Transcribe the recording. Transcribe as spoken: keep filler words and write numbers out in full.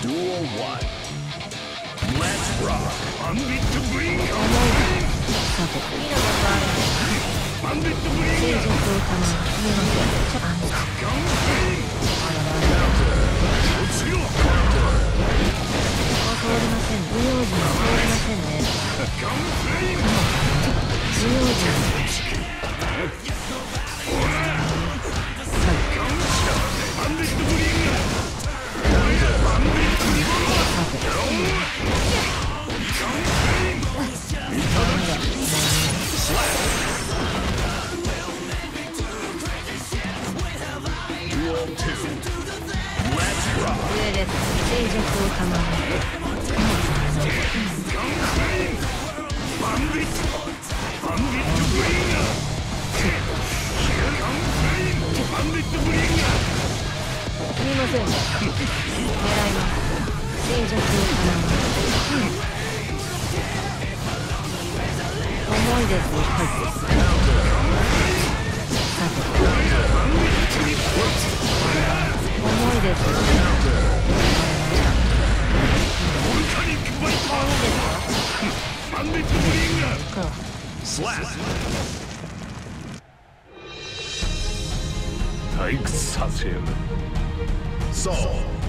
Duel one. Let's rock. Bandit bring. さて、次のメンバーです。 Bandit 静 bring. 寂を構え、見ません。ちょっとあの、 あららら。 Let's go. 通りません。不用心は通りませんね。不用心。 Bandit bring. さて。 Duel two. Let's rock. 上です。静寂を構え。 Bandit. Bandit bring. Bandit bring. すみません。狙います。静寂を構え。重いです。はい。さて。重いです。 Bandit bring. か。 Slap. 退屈させる。そう。